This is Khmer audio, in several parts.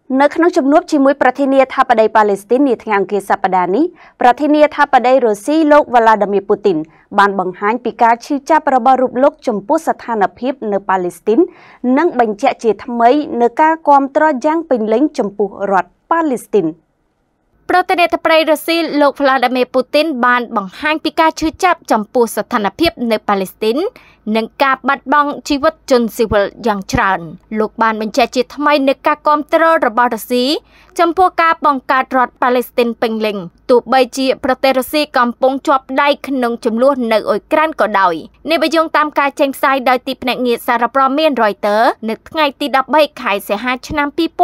នៅក្នុងជំនួបជាមួយប្រធានាធិបតីប៉ាឡេស្ទីននាថ្ងៃអង្គារសប្តាហ៍នេះប្រធានាធិបតីរុស្ស៊ីលោកវ៉ាឡាឌីមៀពូទីនបានបង្ហាញពីការឈឺចាប់របស់រូបលោកចំពោះស្ថានភាពនៅប៉ាឡេស្ទីននិងបញ្ជាក់ជាថ្មីនៅការគាំទ្រយ៉ាងពេញលេញចំពោះរដ្ឋប៉ាឡេស្ទីនប្រធានាធិបតីរុស្ស៊ីលោកវ៉ាឡាឌីមៀពូទីនបានបង្ហាញពីការឈឺចាប់ចំពោះស្ថានភាពនៅប៉ាឡេស្ទីននិងការបាត់បង់ជីវិតជនស៊ីវិលយ៉ាងច្រើនលោកបានបញ្ជាក់ជាថ្មីនៅការគាំទ្ររបស់រុស្ស៊ីចំពោះការបង្កើតរដ្ឋប៉ាឡេស្ទីនពេញលេញទោះបីជាប្រទេសរុស្ស៊ីកំពុងជាប់ដៃក្នុងចំនួននៅអ៊ុយក្រែនក៏ដោយនេះបើយោងតាមការចេញផ្សាយដោយទីភ្នាក់ងារសារព័ត៌មាន Reuters នៅថ្ងៃទី13ខែសីហាឆ្នាំ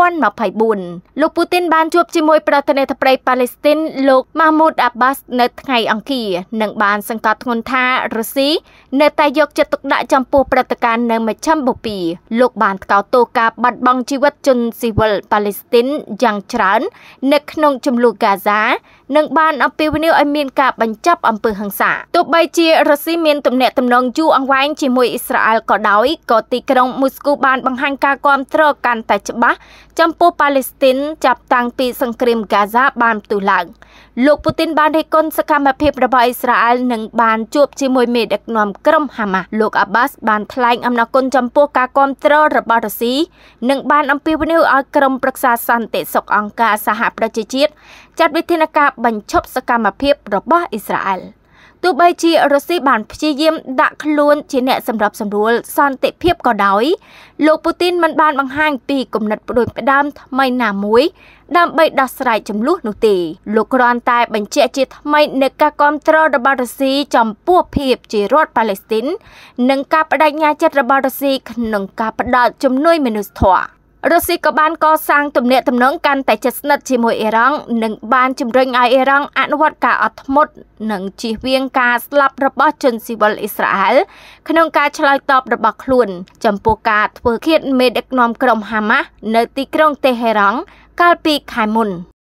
2024លោកពូទីនបានជួបជាមួយប្រធានាធិបតីប៉ាឡេស្ទីនលោក Mahmoud Abbas នៅថ្ងៃអង្គារនិងបានសង្កត់ធ្ងន់ថារុស្ស៊ីនៅតែយកចិត្តទុកដាក់ចំពោះព្រឹត្តិការណ៍នៅមជ្ឈមបូព៌ាលោកបានថ្កោលទោសការបាត់បង់ជីវិតជនស៊ីវិលប៉ាឡេស្ទីនយ៉ាងច្រើននៅក្នុងជម្លោះហ្គាហ្សានិងបានអំពាវនាវឲ្យមានការបញ្ចប់អំពើហិង្សាទោះបីជារុស្ស៊ីមានទំនាក់ទំនងយូរអង្វែងជាមួយអ៊ីស្រាអែលក៏ដោយក៏ទីក្រុងមូស្គូបានបង្ហាញការគាំទ្រកាន់តែច្បាស់ចំពោះប៉ាឡេស្ទីនចាប់តាំងពីសង្គ្រាមហ្គាហ្សាបានផ្ទុះឡើងលោកពូទីនបានរិះគន់សកម្មភាពរបស់អ៊ីស្រាអែលនិងបានជួបជាមួយមេដឹកនាំក្រុមហាម៉ាស់លោកអាបាសបានថ្លែងអំណរគុណចំពោះការគាំទ្ររបស់រុស្ស៊ីនិងបានអំពាវនាវឲ្យក្រុមប្រឹក្សាសន្តិសុខអង្គការសហប្រជាជាតិចាត់វិធានការបញ្ឈប់សកម្មភាពរបស់អ៊ីស្រាអែលទោះបីជារុស្ស៊ីបានព្យាយាមដាក់ខ្លួនជាអ្នកសម្របសម្រួលសន្តិភាពក៏ដោយលោកពូទីនមិនបានបង្ហាញពីគំនិតផ្ដួចផ្ដើមថ្មីណាមួយដើម្បីដោះស្រាយចំនួននោះទេលោកគ្រាន់តែបញ្ជាក់ជាថ្មីនៅការគាំទ្ររបស់រុស្ស៊ីចំពោះភាពជារដ្ឋប៉ាឡេស្ទីននិងការបដិញ្ញាចិត្តរបស់រុស្ស៊ីក្នុងការផ្តល់ជំនួយមនុស្សធម៌រុស្ស៊ីក៏បានកសាងទំនាក់ទំនងកាន់តែជិតស្និទ្ធជាមួយអ៊ីរ៉ង់និងបានជំរុញឲ្យអ៊ីរ៉ង់អនុវត្តការអត់ធ្មត់និងជៀសវាងការស្លាប់របស់ជនស៊ីវិលអ៊ីស្រាអែលក្នុងការឆ្លើយតបរបស់ខ្លួនចំពោះការធ្វើឃាតមេដឹកនាំក្រុមហាម៉ាស់នៅទីក្រុងតេហេរ៉ង់កាលពីខែមុន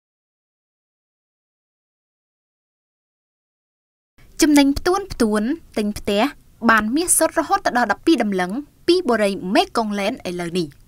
ចំណេញផ្ទួនទិញផ្ទះបានមាសសុទ្ធរហូតដល់12ដំឡឹងពីបូរីមេកុងឡែនឥឡូវនេះ